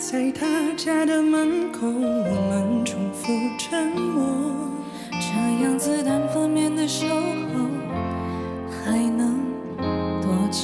在他家的门口，我们重复沉默。 这样子单方面的守候，还能多久？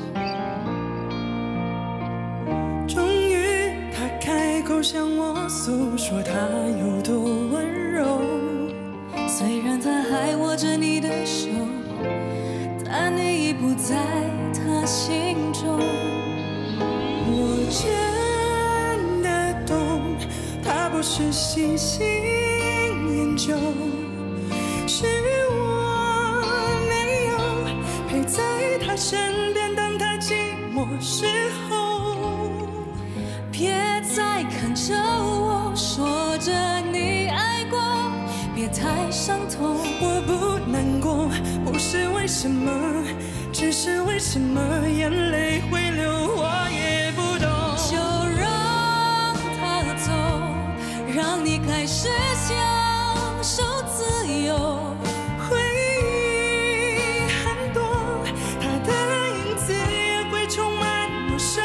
终于，他开口向我诉说他有多温柔。 虽然他还握着你的手，但你已不在他心中。 我真的懂，他不是喜新厌旧，是我没有陪在他身边，当他寂寞时候。 别再看着我，说着你爱过，别太伤痛。 我不难过，不是为什么，只是为什么眼泪会流，我也不懂。 就让他走，让你开始享受自由。 回忆很多，他的影子也会充满我生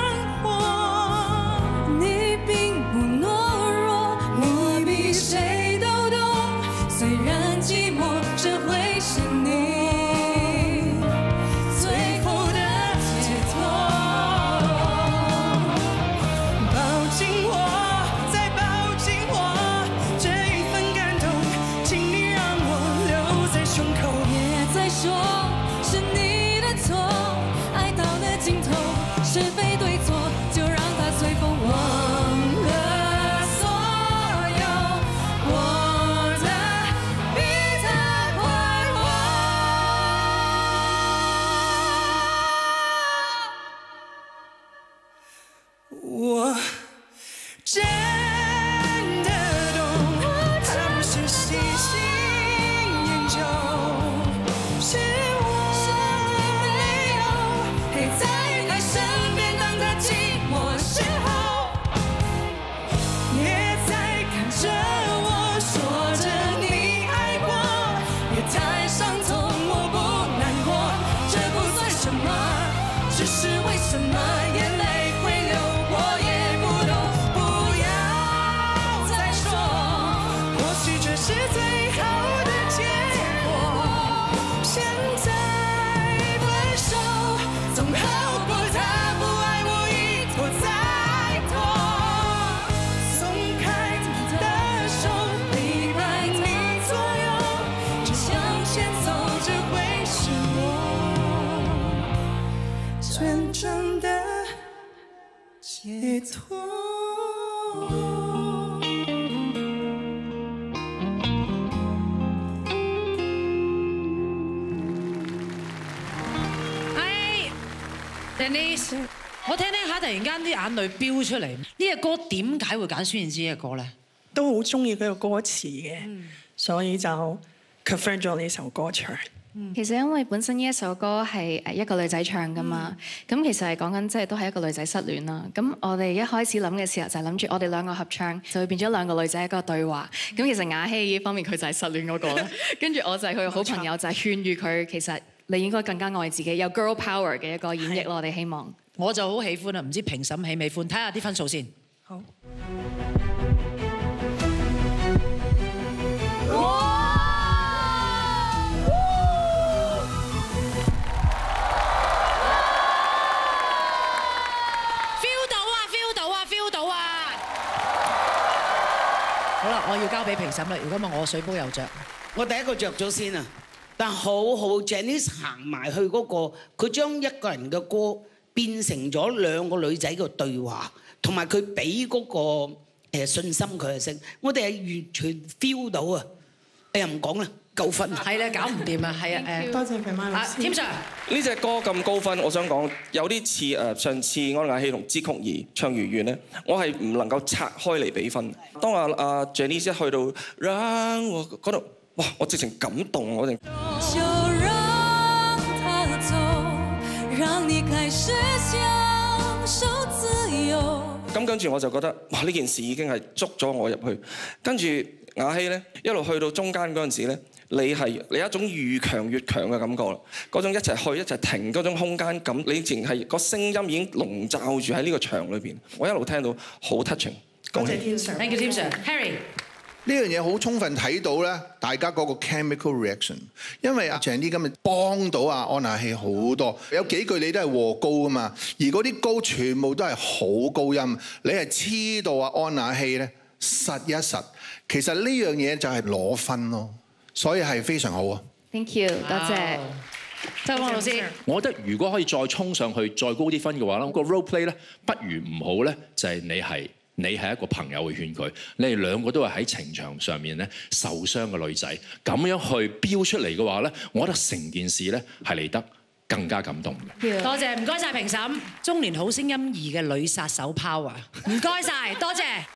活。 你并不懦弱，我比谁都懂。虽然寂寞，这会是你最后的解脱。 抱紧我，再抱紧我，这一份感动，请你让我留在胸口。 别再说是你的错，爱到了尽头，是非对错，就让它随风忘了所有。我的比他快活。 我真的懂，他不是喜新厌旧，是我没有陪在他身边，当他寂寞时候。别再看着我，说着你爱过，别太伤痛，我不难过，这不算什么，只是为什么眼泪会流，我也不懂。不要再说，或许这是最好的结果。现在分手，总好过他不爱我一拖再拖。松开他的手，离开你左右，只向前走，这会是我真正的解脱。 哎，Denise，我聽下突然間啲眼淚飆出嚟，呢隻歌點解會揀孫燕姿嘅歌咧？ 都好中意佢個歌詞嘅，所以就 cover 咗呢首歌出嚟。 其實因為本身呢一首歌係一個女仔唱噶嘛，咁其實係講緊即係都係一個女仔失戀啦。咁我哋一開始諗嘅時候就係諗住我哋兩個合唱，就會變咗兩個女仔一個對話。咁其實雅希呢方面佢就係失戀嗰個啦，跟住我就係佢嘅好朋友，就係勸喻佢其實你應該更加愛自己，有 girl power 嘅一個演繹咯。我哋希望我就好喜歡啊，唔知評審喜唔喜歡？睇下啲分數先。 好。 好啦，我要交俾評審啦。如果唔係我水煲又着， 我第一個着咗先啊！但好好 Janice 行埋去嗰個，佢將一個人嘅歌變成咗兩個女仔嘅對話，同埋佢俾嗰個信心佢嘅聲，我哋係完全 feel 到啊！又唔講啦，夠分係咧，搞唔掂啊，係啊多謝肥媽老師。 添 Sir， 呢隻歌咁高分，我想講有啲似上次安雅希同支曲兒唱《如願》咧，我係唔能夠拆開嚟比分。當阿 Janice 一去到讓我嗰度，哇！我直情感動，我直。 就讓他走，讓你開始享受自由。 咁跟住我就覺得，哇！呢件事已經係捉咗我入去。跟住雅希咧，一路去到中間嗰陣時咧， 你有一種愈強越強嘅感覺啦，嗰種一齊去一齊停嗰種空間感，你淨係個聲音已經籠罩住喺呢個場裏邊，我一路聽到好 touching。 多謝天 Sir，Thank you 天 Sir。Harry 呢樣嘢好充分睇到咧，大家嗰個 chemical reaction， 因為阿鄭啲今日幫到阿安雅希好多，有幾句你都係和高啊嘛，而嗰啲高全部都係好高音，你係黐到阿安雅希咧實一實，其實呢樣嘢就係攞分咯，所以係非常好啊 Thank you， 多謝。 周芳老師， 我覺得如果可以再衝上去，再高啲分嘅話咧，個 role play 咧，不如唔好咧，就係你係一個朋友去勸佢，你哋兩個都係喺情場上面咧受傷嘅女仔，咁樣去飆出嚟嘅話咧，我覺得成件事咧係嚟得更加感動嘅。 多謝，唔該晒評審，中年好聲音2嘅女殺手 Power，唔該晒，多謝。